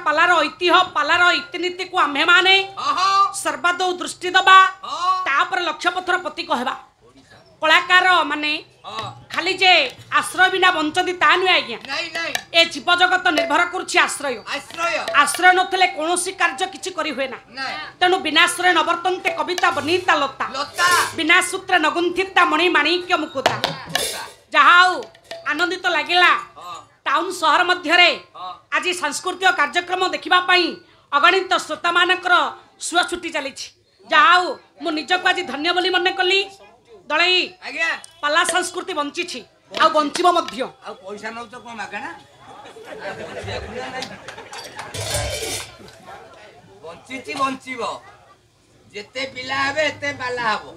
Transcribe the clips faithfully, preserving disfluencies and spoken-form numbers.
पालार ऐतिह्य पालार इतिनीति को आम्भे माने सर्वादौ दृष्टि दबा तापर लक्ष्य पथर पति कहवा कलाकार माने खाली जे आश्रय बिना बंचती ता नुहे आज्ञा ए जीव जगत निर्भर करुछि आश्रय आश्रय नथिले कोनोसी कार्य किछि करि हुए ना तेनु बिनाश्रय नवर्तन्ते कविता बनीता लता बिना सूत्र नगुंथिता मणि माणिक्य मुकुता जहाउ आनंदित तो लागिला टाउन शहर मध्यरे आज सांस्कृतिक कार्यक्रम देखिबा पई अगणित श्रोता मानकर सुआ छुट्टी चली जहाउ मु निजको आज धन्य बोली मन कली दलई पाला संस्कृति बंची छी आ बंचिबो मध्य आ पैसा नौ तो को मागना बंची छी बंचिबो जेते पिला हेबे एते बाला हबो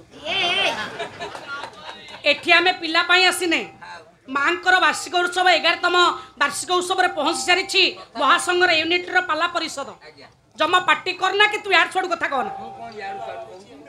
एठी हमें पिला पई आसीने मांकर वार्षिक उत्सव एगारतम वार्षिक उत्सव रे पहुंची सारी महासंघर यूनिट रो पाला परिषद जमा पार्टी करना कि तू यार छोड़ कथा कहना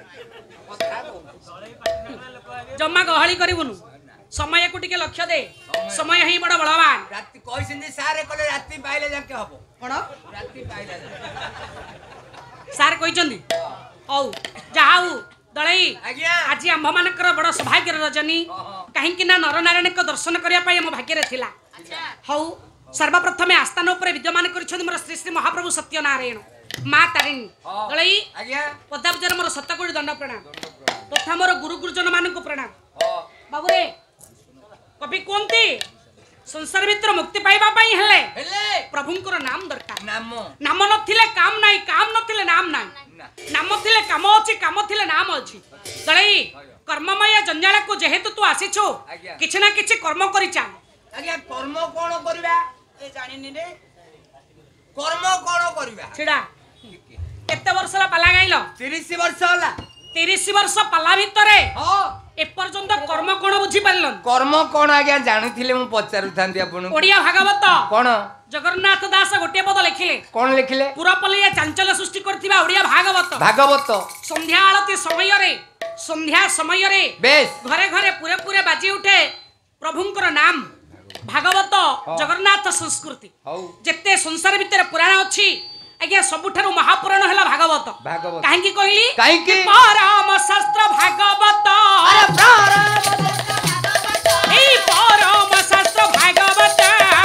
जमा गहली करिवनु समय को टिके लक्ष्य दे समय ही बड़ बलवान राति कहि सिंदी सारे कले राति पाइले जाके हबो कोन राति पाइले सार कहि चंदी औ जाऊ दलई आज आम मानकर बड़ सौभाग्य रजनी कहीं ना नर नारायण को दर्शन करने आम भाग्य थिला हौ सर्वप्रथम आस्थान उपर विद्यमान कर मोर श्री श्री महाप्रभु सत्यनारायण माँ तारिणी दलई पदाबजार मोर शतकोटी दंड प्रणाम तथा मोर गुरु गुरुजन मान प्रणाम बाबू रे कवि कहते संसार भितर मुक्ति पाइबा पई हेले प्रभुंकर नाम दरकार नाम नाम नथिले काम नाही काम नथिले नाम नाही नाम थिले काम अछि काम थिले नाम अछि दलई कर्ममय जंजाल को जेहेतु तू आसीछो किछ ना किछ कर्म करि चा आज्ञा कर्म कोन करबा ए जानिनी रे कर्म कोन करबा छिडा केते वर्ष ला पाला गाइलो तीस वर्ष होला तीस वर्ष पाला भितरे हां ए पर्यंत कर्म कोन बुझी पारलन कर्म कोन आज्ञा जानिथिले मु पचारु थांती आपन ओडिया भागवत कोन जगन्नाथ दास गोटे पद लिखिले कोन लिखिले पुरापलिया चांचल्य सृष्टि करथिबा ओडिया भागवत भागवत संध्या आरती समय रे संध्या समय रे बेस घरे घरे पूरे पूरे बाजी उठे प्रभुंकर नाम भागवत जगन्नाथ संस्कृति जेते संसार भितर पुराण अछि आज्ञा सबुठारु महापुराण हला भागवत काहे की कहली काहे की परम शास्त्र भागवत अरे परम ए परम शास्त्र भागवत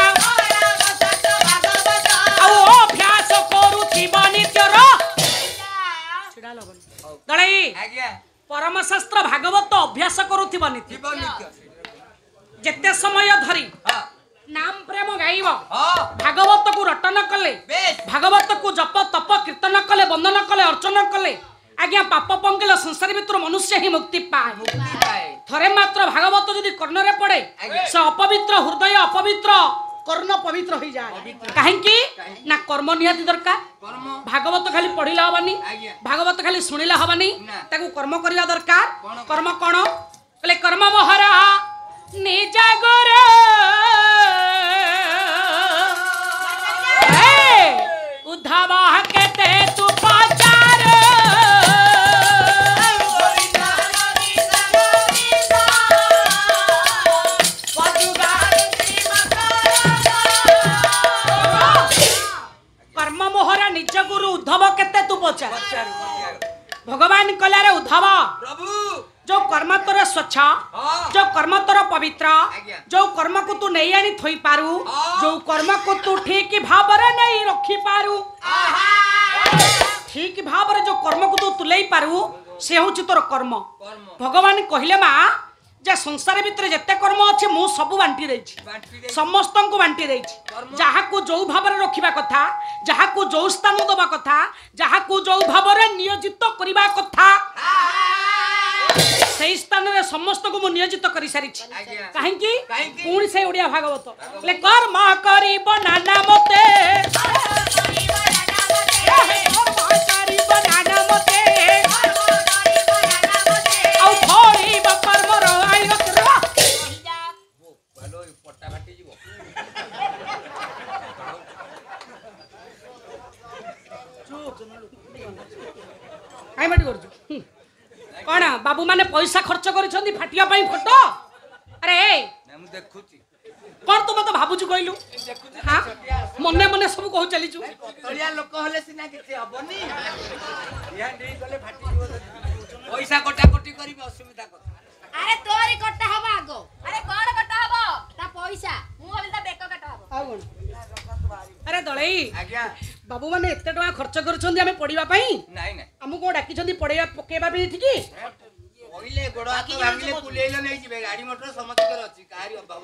औ अभ्यास करूथि बनित्यर छिडा लगन दलई आज्ञा परम शास्त्र भागवत अभ्यास करूथि बनित्य जेते समय धरी नाम प्रेम गाइब भागवत को रटन कले भागवत को जप तप कीर्तन कले वंदन कले अर्चना कले आज्ञा पाप पंकिल संसार भितर मनुष्य ही मुक्ति पाए थरे मात्र भागवत यदि कर्ण रे पड़े से अपवित्र हृदय अपवित्र कर्ण पवित्र हो जाए काहेकि ना कर्म निहाती दरकार भागवत खाली पढ़िला हबनी भागवत खाली सुनिला हबनी ताकू कर्म करिया दरकार कर्म कोन कले कर्म मोहरा निजा गुरु उद्धव कहते तू पाचार कर्म मोहरा निज गुरु उद्धव कहते तू पचार भगवान कहला रे उद्धव प्रभु जो कर्म तोर स्वच्छ जो कर्म तोर पवित्र जो कर्म को तू नहीं आनी थोई पारू जो कर्म को तू ठीक भाव रे नहीं रखी पारू ठीक भाव रे जो कर्म को तू तुलई पारू से होची तोर कर्म भगवान कहिले मा जे संसार भितर जते कर्म अछि मु सब बांटी देछि समस्त को बांटी देछि जहा को जो भाव रे रखिबा कथा जहा को जो स्थान दबा कथा जहा को जो भाव रे नियोजित करिबा कथा से स्थान रे समस्त को मु नियोजित करि सारी छी काहे की कोन से ओडिया भागवत ले कर्म करिब नाना मते औ थोड़ी कर्म रो आई करवा हेलो पट्टा फाटी जीवो आई माटी करछु कौन बाबू माने पैसा खर्च कर फाटिया फोटो अरे मु देखुची कौन तू मत भाबुछु कहलु हां मने मने सब कहू चलीछु तलिया लोक हले सिना किछि हबनी या नहीं गले फाटी जीव पैसा कटा कटी करी असुविधा कर अरे तोरी कटा हबो आगो अरे कोन कटा हबो ता पैसा मु हबे ता बेक कटा हबो आ कोन अरे दळई आज्ञा बाबू माने एते टका खर्च करूछन्ती हमें पढिबा पई नाही नाही हमु को डाकी छन्ती पढिबा पकेबा भी ठीक ओइले गोड़ हाथ भांगिले कुलेइलो नै जिबे गाड़ी मोटर समझ कर अछि कारी अभाव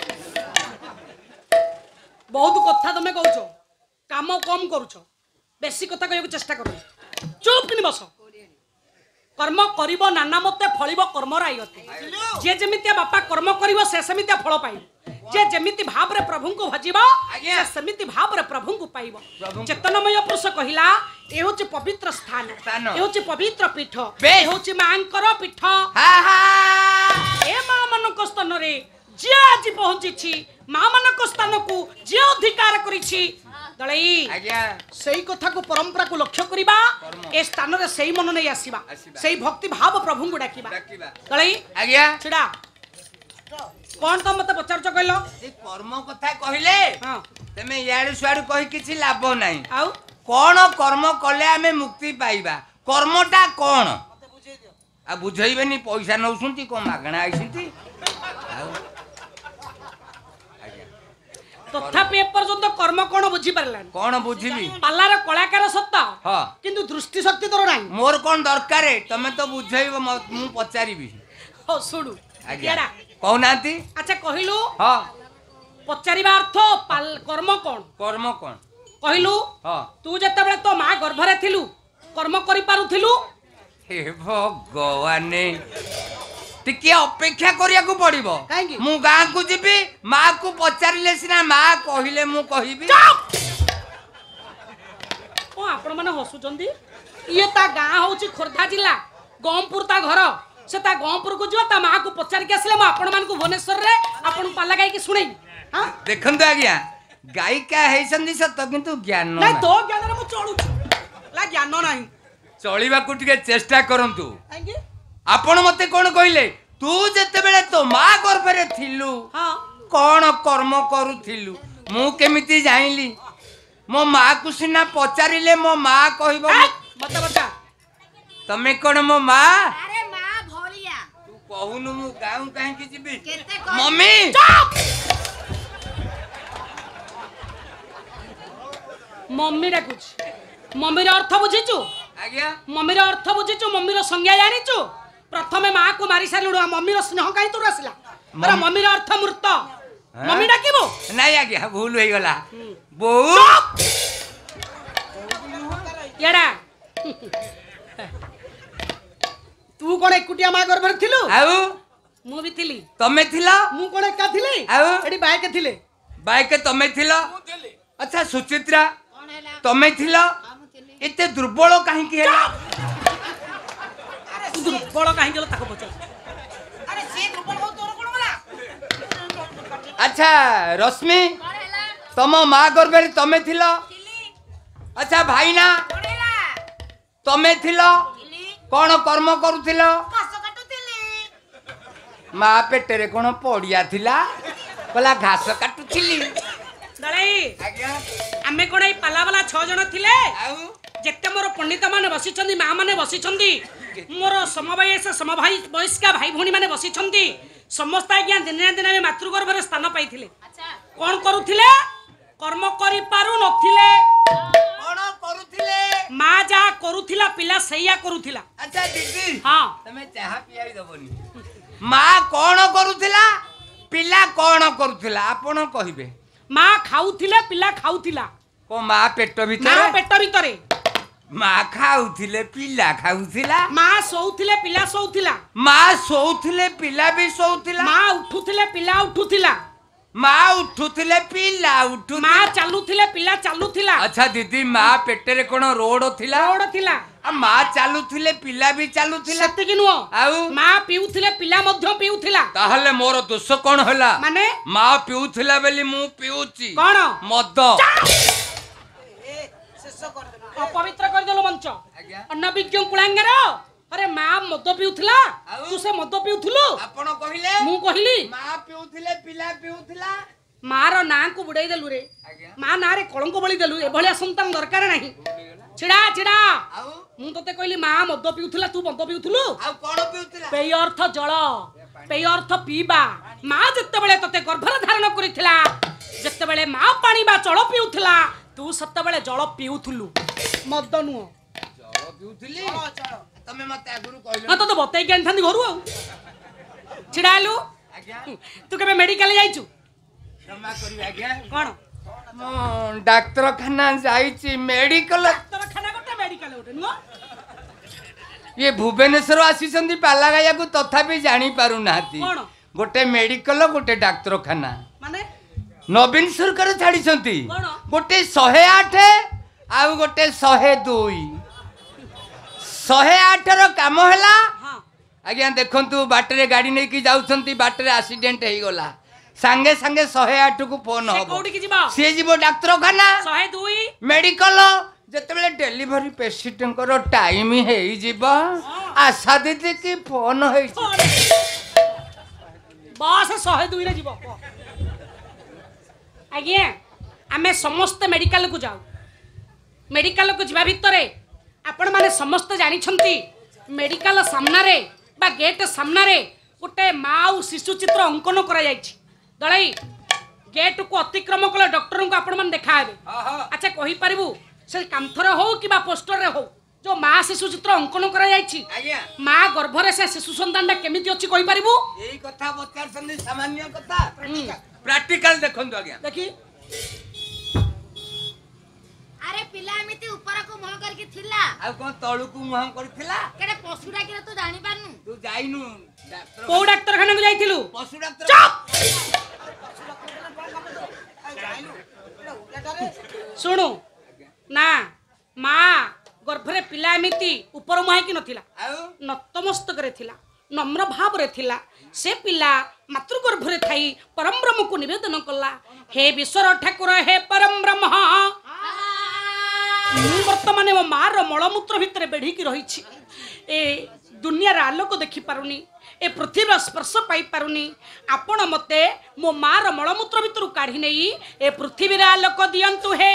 बहुत कथा तमे कहउछो काम कम करूछो बेसी कथा कहयो चेष्टा करू चुप किनि बस कर्म करिवो नाना मते फळिवो कर्म रायते जे जेमितिया बापा कर्म करिवो से सेमितिया फळ पाई जे जेमिति भाव रे प्रभु को भजिबो से सेमिति भाव रे प्रभु को पाइबो चेतनमय पुरुष कहिला ए होची पवित्र स्थान ए होची पवित्र पीठ ए होची मांकर पीठ हा हा ए मा मनक स्थान रे जे आज पहुंची छी मा मनक स्थान को जे अधिकार करिछि दळई आज्ञा सेही कथा को परंपरा को लक्ष्य करिबा ए स्थान रे सेही मन नै आसीबा सेही भक्ति भाव प्रभु को डाकिबा दळई आज्ञा छिडा कौन तो मत पचार कहलो ए कर्म कथा कहिले हां तमे याडू सुआडू कहि किछि लाभ नाही आउ कोन कर्म कले हमें मुक्ति पाइबा कर्मटा कोन मते बुझेइ दियो आ बुझेइबेनी पैसा नउसुंती को मागणा आइसिंती तथापि एपर्यंत कर्म कोन बुझी परलान कोन बुझिबी पालार कलाकार सत्ता हां किंतु दृष्टि शक्ति तोर नाही मोर कोन दरकार तमे तो बुझेइबो मु पचारिबी हो सुडू केडा कहनाती अच्छा कहिलु हां पचारिबा अर्थ कर्म कोन कर्म कोन कहिलु हां तू जते बेले तो मा गर्भरे थिलु कर्म करि पारुथिलु हे भगवान टिके अपेक्षा करिया को पड़िबो मु गां को जिबी मां को पचारिले सिना मां कहिले मु कहिबी ओ आपण माने हसुचंदी ये ता गां होची खोरधा जिल्ला गमपुर ता घर से ता गमपुर को जो ता मां को पचार के आसले म आपण मान को भुवनेश्वर रे आपण पाला गाई की सुनै हां देखन तो आज्ञा गायिका हेसंदी सत किंतु ज्ञान नै तो ज्ञान रे मु चलू ला ज्ञान नाही चलिबा को टिके चेष्टा करंतु आपण मते कोन कहिले तू जते बेले तो मां गर्भरे थिलु हां कोन कर्म करूथिलु मु केमिति जाइली मो मां को सिना पचारिले मो मां कहिबो बता बता तमे कोन मो मां अरे मां भोलिया तू कहूनु मु गाऊ काहे की जिबी केते मम्मी मम्मी डाकुछ मम्मी रे अर्थ बुझिचु आज्ञा मम्मी रे अर्थ बुझिचु मम्मी रो संज्ञा जानिचु प्रथमे मां को मारी सालुडा मम्मी रो स्नेह काई तोर आसिला अरे मम्मी रे अर्थ मूर्त मम्मी डाकिबो नहीं आज्ञा भूल होई गला बो केडा तू कोन एकुटिया मां गर्भ रे थिलु आउ मु भी थिली तमे थिला मु कोन एका थिली आउ एडी बाइक थिले बाइक तमे थिला अच्छा सुचित्रा कोन हैला तमे थिला हम थिली एते दुर्बल काहे की हैला अरे दुर्बल काहे गेलो ताको बचो अरे से दुर्बल हो तोर कोन मला अच्छा रश्मि कोन हैला तम मां गर्भरे तमे थिला थिली अच्छा भाईना कोन हैला तमे थिला थिली कोन कर्म करूथिलो घास काटुथिली मां पेटेरे कोन पड़िया थिला कला घास काटुथिली दळई आज्ञा आमे कोन ए पाला वाला छ जण थिले आउ जेते मोर पंडित माने बसिछंदी मां माने बसिछंदी मोर समवय से समभाई वयस्का भाई भौणी माने बसिछंदी समस्त आज्ञा दिन दिन में मातृगर्भ रे स्थान पाइथिले अच्छा कोन करूथिले कर्म करि पारु नथिले कोन करूथिले मां जा करूथिला पिला सैया करूथिला अच्छा दीदी हां तमे चाहा पियाई दबनी मां कोन करूथिला पिला कोन करूथिला आपण कहिबे मां खाउथिले पिला खाउथिला को मां पेट मां भीतर पेट भीतरे मां खाउथिले पिला खाउथिला मां सोउथिले पिला सोउथिला मां सोउथिले पिला भी सोउथिला मां उठुथिले पिला उठुथिला मां उठुथिले पिला उठु मां चालुथिले पिला चालुथिला अच्छा दीदी मां पेटेरे कोन रोड थिला रोड थिला आ मां चालुथिले पिला भी चालुथिला सत्य कि नुओ आउ मां पिउथिले पिला मध्य पिउथिला ताहले मोर दोष कोन होला माने मां पिउथिला बेली मु पिउची कोन मद ए शेष कर दे अपवित्र कर देलो मंच आज्ञा अनविज्ञ कुलांगर अरे मां मद पिउथिला तू से मद पिउथुलो आपण कहिले मु कहिली मां पिउथिले पिला पिउथिला मार ना को बुड़ाई देलु रे माँ ना रे कलंक बली देलु एभलिया संतान दरकार नाही छिड़ा छिड़ा मु तते कहली माँ मद पिउथला तू मद पिउथलु आ कोन पिउतला पेय अर्थ जल पेय अर्थ पीबा माँ जत्ते बेले तते गर्भर धारण करिथिला जत्ते बेले माँ पानी बा जल पिउथला तू सत्ते बेले जल पिउथलु मद नु जल पिउथली तमे मते आगुरु कहलो हां तो तो बतई के आनथांदी घरु आ छिड़ालु आज्ञा तू केबे मेडिकल जाइछु क्षमा करी आज्ञा कोन मो डाक्तरखाना जाईची मेडिकल डाक्तरखाना गोटे मेडिकल गोटे नु ये भुवनेश्वर आसीचंदी पाला गाया को तथापि जानी पारु नाती कोन गोटे मेडिकल गोटे डाक्तरखाना माने नवीन सरकार छाड़ी कोन गोटे एक सौ आठ आउ गोटे एक सौ दो एक सौ आठ रो काम हैला हां आज्ञा देखंतु बाटरे गाड़ी नै की जाउछंती बाटरे एक्सीडेंट हेई गला संगे संगे एक सौ आठ को फोन से हो कोडी की जीवा से जीवो डाक्तरखाना एक सौ दो मेडिकल जतबेले डिलीवरी पेशेंट को टाइम हेई जीव आशा दीदी की फोन हेई बस एक सौ दो रे जीवो आज्ञा आमे समस्त मेडिकल को जाऊ मेडिकल को जीवा भितरे आपण माने समस्त जानि छंती मेडिकल सामना रे बा गेट सामना रे गोटे माँ शिशु चित्र अंकन करा जायछि दलाई गेट को अतिक्रम कले डॉक्टर को आपण मन देखाबे अच्छा कहि परिबु से कांथर हो कि बा पोस्टर रे हो जो माँ शिशु चित्र अंकन करा जायछि आज्ञा माँ गर्भरे से शिशु संतानटा केमिति अछि कहि परिबु एई कथा बचार संदि सामान्य कथा प्रैक्टिकल देखंतु आज्ञा देखि अरे पिला एमिति ऊपर को मुह करके थिला आ कोन तळु को मुहां करथिला केडे पशु डाकिरा तू जानि पारनु तू जाइनु डाक्टर को डाक्तरखाना को जाइथिलु पशु डाक्टर चुप सुनु ना माँ गर्भरे पिला एमिति ऊपर मुहां कि नथिला आउ नतमस्तक रे थिला नम्र भाव रे थिला से पिला मातृ गर्भरे थाई परम ब्रह्म को निवेदन कला हे विश्वर ठाकुर हे परम ब्रह्म वर्तमान मो मार मलमूत्र भितर बेढ़ी रही ए दुनियार आलोक देखि पारुनी ए पृथ्वीर स्पर्श पाई पारुनी आपण मते मो मार मलमूत्र भितर काढ़ी नहीं ए पृथ्वीर आलोक दियंतु हे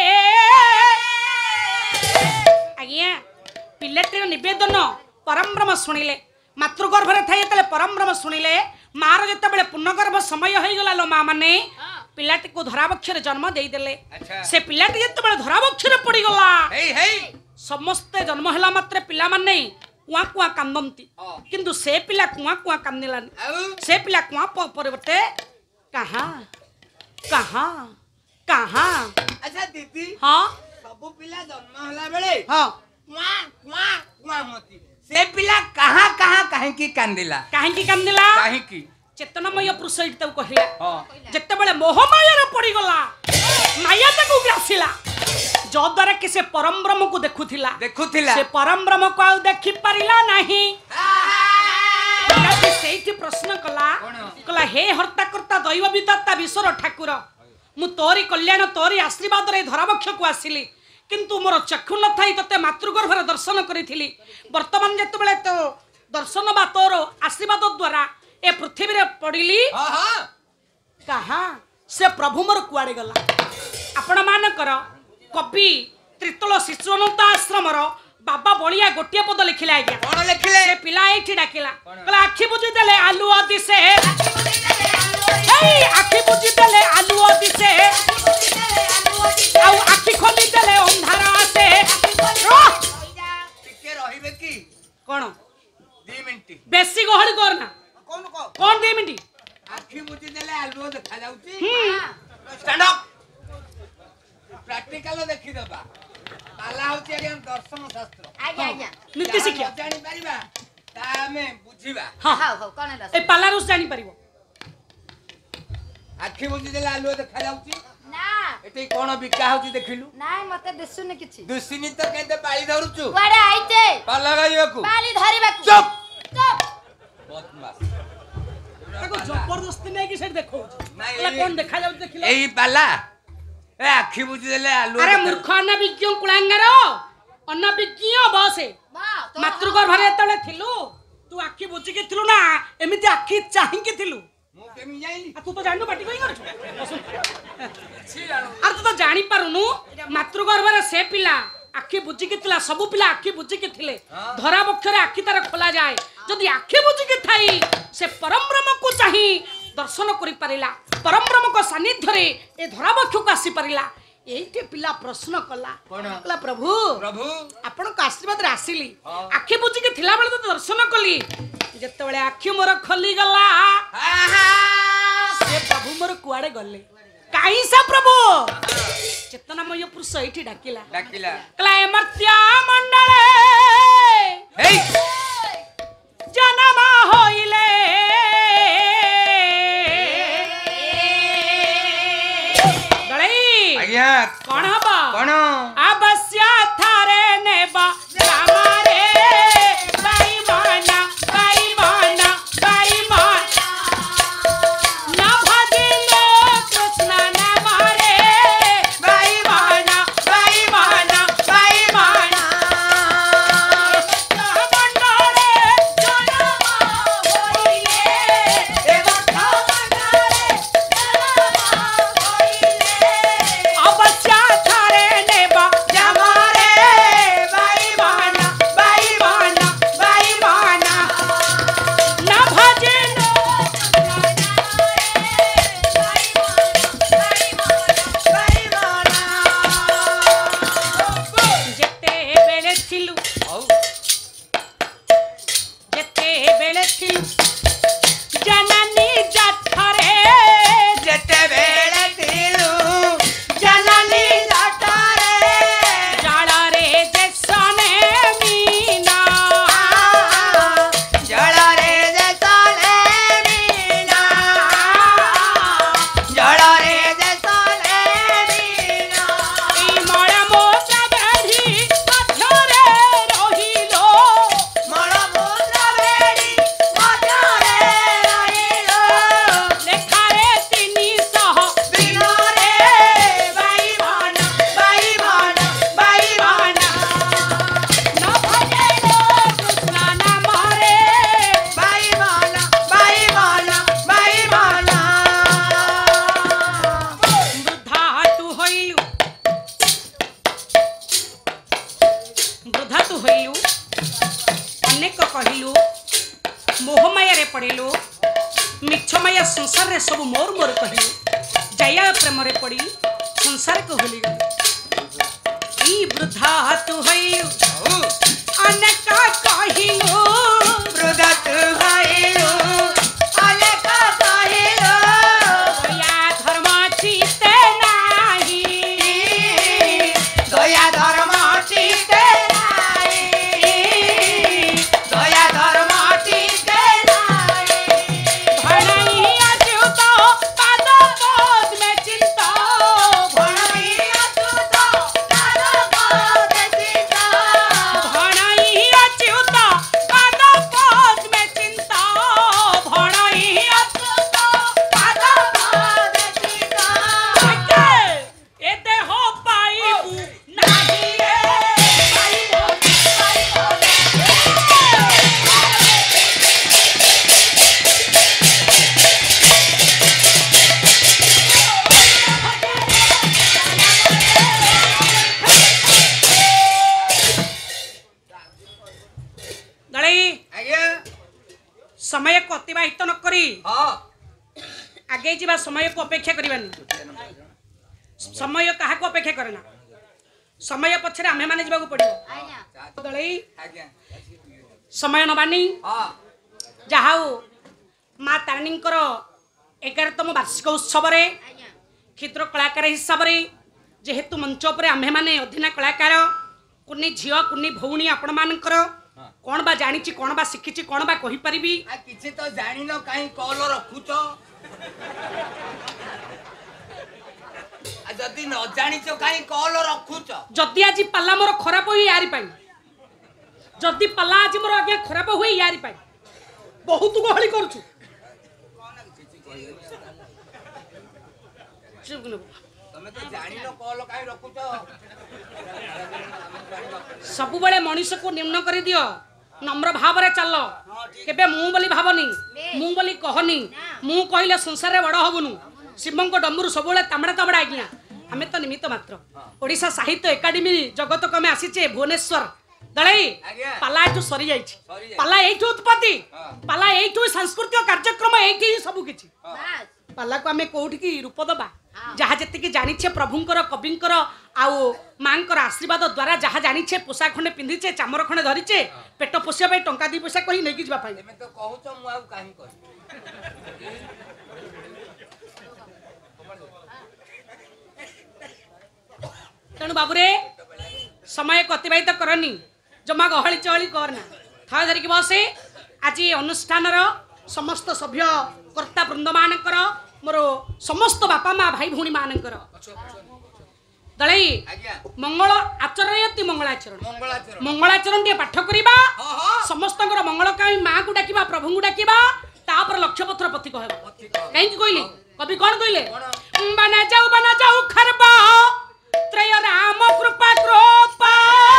आज्ञा पिलाटीर निवेदन परम ब्रह्म शुणिले मातृगर्भरे थाई तले परम ब्रह्म शुणिले मार जेतेबेले पूर्णगर्भ समय हो गला लो माँ माने पिलाटी को धराबक्षर जन्म दे देले से पिलाटी जेतेबेले धराबक्षर पड़ी गला हेई हेई समस्ते जन्म हला मात्रे पिला माने कुआ कुआ कांदंती किंतु से पिला कुआ कुआ कांदिलानी आउ से पिला कुआ परिवर्ते कहाँ कहाँ कहाँ अच्छा दीदी हाँ सब पिला जन्म होला बेले हाँ कुआ कुआ कुआ मती से पिला कहाँ कहाँ काहे की कांदिला काहे की कांदिला काहे की चेतनमय पुरुष इट तब कहला हां जेतेबेले मोहमाया रे पड़ी गला माया तक ग्रासिला जो द्वारा कि से परम ब्रह्म को देखुथिला देखुथिला से परम ब्रह्म को आउ देखि परिला नाही पिलाटी सेठी प्रश्न कला कला हे हर्ता कर्ता दैव विधाता विश्वर ठाकुर मु तोरी कल्याण तोरी आशीर्वाद रे धराबक्ष को आसिली किंतु मोर चक्षु न थाई तते मातृगर्भर दर्शन करिथिली वर्तमान जेतेबेले तो दर्शन बा तोर आशीर्वाद द्वारा ए पृथ्वी रे पड़िली हां हां कहाँ से प्रभु मोर कुआड़े गला आपण मानकर कवि त्रितल शिशु अनंत आश्रम बाबा बलिया गोटिया पद लिखिला आज्ञा कोन लिखले से पिला एठी डाकिला कहला आखि बुझी देले आलू दिसे एई आखि बुझी देले आलू दिसे आउ आखि खोली देले अंधार आसे टिके रहिबे की कोन दो मिनिट बेसी गहଳି करना कोन को कोन दो मिनिट आखि बुझी देले आलू देखा जाउची हम्म स्टैंड अप प्रैक्टिकल देखि दबा पाला होची आगे दर्शन शास्त्र आज्ञा आज्ञा नीति शिक्षा जानि परिबा ता हमें बुझिबा हां हां हां कोन है ए पालारुस जानि परिबो आखि बुझी देले आलू देखा जाउची ना एठी कोन बिका होची देखिलु नाय मते दिसुने किछि दुसिनी तो केते पाळी धरुचु कुआडे आइते पाला गाइबाकू बाली धरिबाकू चुप चुप बदमाश ताको जबरदस्ती नै कि से देखौ नाही, एला कोन देखा जाउ देखिलो एई पाला ए आखि बुझी देले आलू अरे मूर्ख अनभिज्ञ कुलांगार अनभिज्ञ बसे मातृगर्भरे तळे थिलु तू आखि बुझी के थिलु ना एमिति आखि चाहि के थिलु ମୁଁ କେମିତି ଜାଣିଲି? ତୁ ତ ଜାଣିନୁ ପାଟି କହି କରୁଛୁ ଆରେ ତୁ ତ ଜାଣି ପାରୁନୁ ମାତୃଗର୍ଭରେ ସେ ପିଲା ଆଖି ବୁଝିକି ଥିଲା ସବୁ ପିଲା ଆଖି ବୁଝିକି ଥିଲେ ଧରା ବକ୍ଷରେ ଆଖି ତାର ଖୋଲା ଯାଏ ଯଦି ଆଖି ବୁଝିକି ଥାଇ ସେ ପରମ ବ୍ରହ୍ମକୁ ଚାହିଁ ଦର୍ଶନ କରି ପାରିଲା ପରମ ବ୍ରହ୍ମଙ୍କ ସାନ୍ନିଧ୍ୟରେ ଏ ଧରା ବକ୍ଷକୁ ଆସି ପାରିଲା ଏଇଟି ପିଲା ପ୍ରଶ୍ନ କଲା କହିଲା ପ୍ରଭୁ ପ୍ରଭୁ ଆପଣଙ୍କ ଆଶୀର୍ବାଦରେ ଆସିଲି ଆଖି ବୁଝିକି ଥିଲା ବେଳେ ତ ଦର୍ଶନ କଲି ଯେତେବେଳେ ଆଖି ମୋର ଖୋଲି ଗଲା ସେ ପ୍ରଭୁ ମୋର କୁଆଡେ ଗଲେ କାହିଁ ସା ପ୍ରଭୁ ଚେତନାମୟ ପୁରୁଷ ଏଇଠି ଡାକିଲା ଡାକିଲା କହିଲା ଏ ମର୍ତ୍ତ୍ୟ ମଣ୍ଡଳେ ହେଇ ଜନମ ହୋଇଲେ ଆଜ୍ଞା କଣ ହବ କଣ ଅବଶ୍ୟ ଥରେ ନେବ ରାମରେ ବାଇ ମନା ବାଇ ମନା ବାଇ ମନା ନ ଭଜିଲେ କୃଷ୍ଣ ନାମରେ ବାଇ ମନା ବାଇ ମନା ବାଇ ମନା ମଣ୍ଡଳେ ଜନମ ହୋଇଲେ ଏ ମଠ ମଣ୍ଡଳେ ଜନମ ହୋଇଲେ ଅବଶ୍ୟ ଥରେ ନେବ ରାମରେ ବାଇ ମନା ବାଇ ମନା ବାଇ ମନା ନ ଭଜିଲେ ଯେତେବେଳେ ଥିଲୁ ଯେତେବେଳେ ଥିଲୁ ଜନନୀ ଜଠରେ ଯେତେବେଳେ ଥିଲୁ ଜନନୀ ଜଠରେ ଜଳରେ ଦେଶନେ ମିନା ଜଳରେ ଦେଶରେ ମିନା ଜଳରେ ଦେଶରେ ମିନା ଏଇ ମଳ ମୋଟା ବେଢ଼ି ମଧ୍ୟରେ ରହିଲ ମଳ ମୂତ୍ର ବେଡ଼ି ମଧ୍ୟରେ ରହିଲ ଲେଖାରେ ତିନିଶହ ଦିନରେ ବାଇ ମନା ବାଇ ମନା ବାଇ ମନା ନ ଭଜିଲେ କୃଷ୍ଣ ନାମରେ ବାଇ ମନା ବାଇ ମନା ବାଇ ମନା ବୃଦ୍ଧା ତୁ ହଇଲୁ ବୃଦ୍ଧା ତୁ ହଇଲୁ ଅନେକ କହିଲୁ ମୋହମାୟାରେ ପଡ଼ିଲୁ ମିଛମାୟା ସଂସାରରେ ସବୁ ମୋର ମୋର କହିଲୁ ଜୟା ପ୍ରେମରେ ପଡ଼ି ସଂସାରକୁ ଭୁଲିଗଲୁ ଇ ବୃଦ୍ଧା ତୁ ହଇଲୁ ଅନେକ କହିଲୁ ବୃଦ୍ଧ ତୁ ହଇଲୁ ଅନେକ କହିଲୁ ଦୟା ଧର୍ମ ଚିତେ ନାହିଁ ଦୟା ଧର୍ମ ଚିତେ ନାହିଁ ଦୟା ଧର୍ମ ଚିତେ ନାହିଁ ଭଣଇ ଅଚ୍ୟୁତ ପାଦ ପଦ୍ମେ ଚିନ୍ତ ଭଣଇ ଅଚ୍ୟୁତ ପାଦ ପଦ୍ମେ ଚିନ୍ତ ଭଣଇ ଅଚ୍ୟୁତ ପାଦ ପଦ୍ମେ ଚିନ୍ତ ଭଣଇ ଅଚ୍ୟୁତ ପାଦ ପଦ୍ମେ ଚିନ୍ତ ଆଜ୍ଞା, ଏ ଦେହ ପାଇବୁ ନାହିଁ ରେ ପାଇବ ଦଳେଇ ଆଜ୍ଞା ସମୟକୁ ଅତିବାହିତ ନ କରି ହଁ ଆଗେଇ ଯିବା ସମୟକୁ ଅପେକ୍ଷା କରିବାନି ସମୟ କାହାକୁ ଅପେକ୍ଷା କରେ ନା ସମୟ ପଛରେ ଆମେମାନେ ଯିବାକୁ ପଡ଼ିବ ଦଳେଇ ଆଜ୍ଞା ସମୟ ନବାନି ହଁ ଯାହା ହଉ ମା ତାରିଣୀଙ୍କର ଏଗାରତମ ବାର୍ଷିକ ଉତ୍ସବରେ କ୍ଷୁଦ୍ର କଳାକାର ହିସାବରେ ଯେହେତୁ ମଞ୍ଚ ଉପରେ ଆମ୍ଭେମାନେ ଅଧୀନା କଳାକାର କୁନି ଝିଅ କୁନି ଭଉଣୀ ଆପଣମାନଙ୍କର କ'ଣ ବା ଜାଣିଛି କ'ଣ ବା ଶିଖିଛି କ'ଣ ବା କହିପାରିବି ଆ କିଛି ତ ଜାଣିନ କାହିଁ କଲ ରଖୁଛ ଆ ଯଦି ନ ଜାଣିଛ କାହିଁ କଲ ରଖୁଛ ଯଦି ଆଜି ପାଲା ମୋର ଖରାପ ହୁଏ ୟାରି ପାଇଁ ଯଦି ପାଲା ଆଜି ମୋର ଆଜ୍ଞା ଖରାପ ହୁଏ ୟାରି ପାଇଁ ବହୁତ ଗହଳି କରୁଛୁ ଚୁପ୍ ନ। ତମେ ତ ଜାଣିନ କଲ କାହିଁ ରଖୁଛ ସବୁବେଳେ ମଣିଷକୁ ନିମ୍ନ କରିଦିଅ नम्र भाव रे चल केबे मु बोली भावनी मु बोली कहनी मु कहले संसार रे बड़ हबुनु शिवंक डम्बुरु सबुले तामड़ा तामड़ा आज्ञा आमे तो निमित्त मात्र ओडिशा साहित्य एकाडेमी जगत को आमे आसीचे भुवनेश्वर दलाई पाला एठू सरी जाइछि पाला एठू उत्पत्ति पाला एठू सांस्कृतिक कार्यक्रम एठी सब किछि पाला को आमे कोठी की रूप दबा जहा जति की जानिछे प्रभुंकर कविंकर आउ मांकर आशीर्वाद द्वारा जहा जानिछे पोशाक खंडे पिंधिछे चामर खंडे धरिछे पेट पोषिया भाई टंका दी पैसा कहि नेकी जबा पाई एमे तो कहू मु आउ काहे कहि तेणु बाबूरे समय को अतिबाहित करनी जमा गहली चहली करना था धरिकी बसे आज अनुष्ठान समस्त सभ्य कर्ता वृंद मानकर मोर समस्त बापा माँ भाई भौणी मानकर दलाई मंगल आचरण मंगलाचरण मंगलाचरण टे पाठ करवा समस्त मंगलकामी माँ को डाकिबा प्रभु को डाकिबा तापर लक्ष्य पत्र प्रतीक हेबो कहीं कहले कवि कौन कहले बना जाऊ बना जाऊ खरबा त्रय राम कृपा कृपा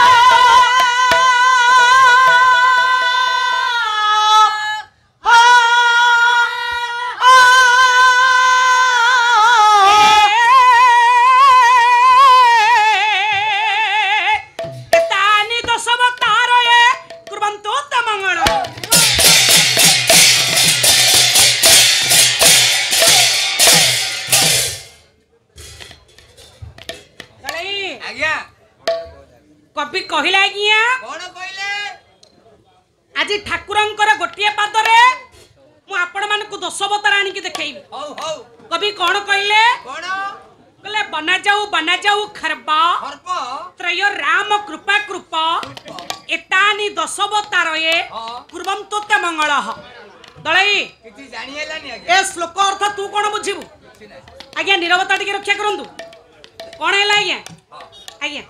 कवि कहले आज्ञा कोन कहले आज ठाकुरंकर गोटिए पादरे मु आपण मान को दस अवतार आनी के देखैबी हौ हौ कवि कोन कहले कोन कहले बना जाऊ बना जाऊ खरबा खरबा त्रय राम कृपा कृपा एतानी दस अवतार ए कुर्वन्तु ते मंगलः दलाई किछि जानि हेलानी आज्ञा ए श्लोक अर्थ तू कोन बुझिबू आज्ञा निरवता टिके रक्षा करंतु कोन हैला आज्ञा आज्ञा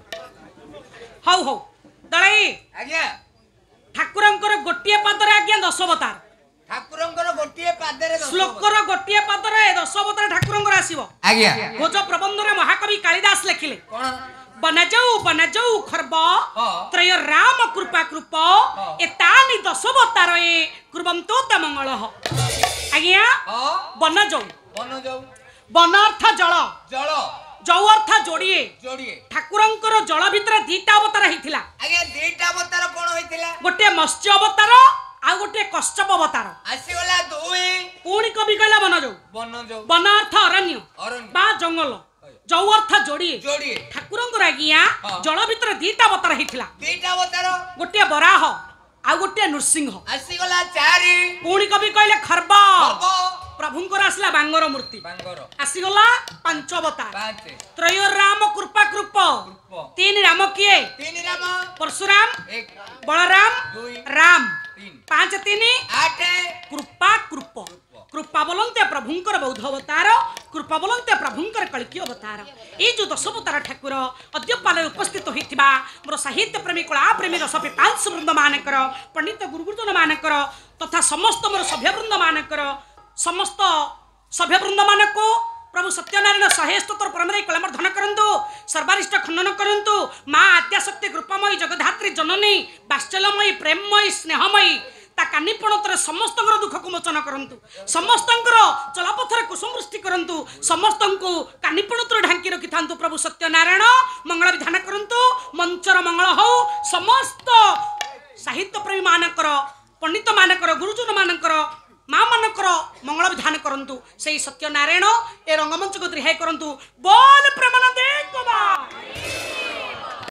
हौ हौ दलाई आज्ञा ठाकुरंकर गोटिए पादरे आज्ञा दस अवतार ठाकुरंकर गोटिए पादरे दस श्लोकर गोटिए पादरे दस अवतार ठाकुरंकर आसीबो आज्ञा भोज प्रबंध रे महाकवि कालिदास लिखिले कोन बना जाऊ बना जाऊ खरबा त्रय राम कृपा कृपा एतानि दस अवतार ए कुर्वन्तु ते मंगलः आज्ञा बना जाऊ बन जाऊ बन अर्थ जल जल जौ अर्थ जोड़िए जोड़िए ठाकुरंकर जल भितर दीटा अवतार हिथिला आज्ञा दीटा अवतार कोन होइतिला गोटे मत्स्य अवतार आ गोटे कश्यप अवतार आसी गला दुई पुणी कवि कहला बन जाऊ बन जाऊ बन अर्थ अरण्य अरण्य बा जंगल जौ अर्थ जोड़िए जोड़िए ठाकुरंकर आज्ञा जल भितर दीटा अवतार हिथिला दीटा अवतार गोटे बराह आ गोटे नृसिंह आसी गला चारि पुणी कवि कहले खरबा खरबा प्रभुंकर आसला बांगर मूर्ति बांगर आसीगला पांच अवतार पांच त्रय राम कृपा कृप तीन राम किए तीन राम परशुराम एक बलराम दुई राम तीन पांच तीन आठ कृपा कृप कृपा बोलते प्रभुंकर बौद्ध अवतार कृपा बोलते प्रभुंकर कल्की अवतार ये जो दश अवतार ठाकुर अद्यपाल उपस्थित होता मोर साहित्य प्रेमी कला प्रेमी रस पिपांश वृंद मानकर पंडित गुरुगुरुजन मानकर तथा समस्त मोर सभ्यवृंद मानकर समस्त सभ्यवृंद मानक प्रभु सत्यनारायण शहे स्तोत्र परमरे कलमर्धन करंतु सर्वारिष्ट खंडन करंतु माँ आद्याशक्ति कृपामयी जगधात्री जननी वात्सल्यमयी प्रेममयी स्नेहमयी ता कानिपणतर समस्त दुख को मोचन करंतु समस्त चलपथर कुसुमृष्टि करंतु समस्त को कानिपणतर ढांकी रखि थांतु प्रभु सत्यनारायण मंगल विधान करंतु मंचर मंगल हो समस्त साहित्य प्रेमी मानकर पंडित मानकर गुरुजन मानकर माँ मानकर मंगल विधान करंतु से सत्यनारायण ए रंगमंच को रिहाई करंतु।